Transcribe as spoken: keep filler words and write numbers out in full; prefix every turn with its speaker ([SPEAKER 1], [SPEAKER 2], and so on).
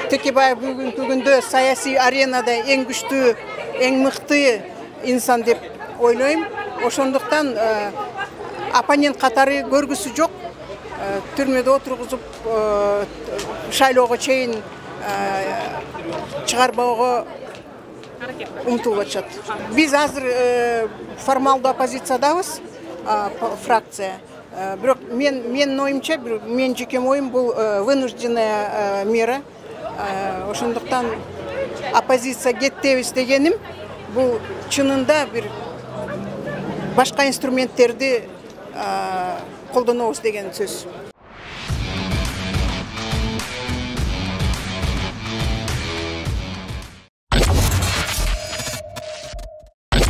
[SPEAKER 1] Текебаев бүгүнкү күндө саясий аренада эң күчтүү, эң мыкты инсан деп ойлойм. Ошондуктан оппонент катары көргүсү жок. Түрмөдө отургузуп шайлоого чейин чыгарбоого умтулуп атышат. Биз азыр формалдуу оппозициядабыз, фракция. Бирок мен менин оюмча, мен жеке оюм бул вынужденная мера. Ошондуктан оппозиция кеттебиз дегеним бул чынында бир башка инструменттерди колдонобуз деген сөз.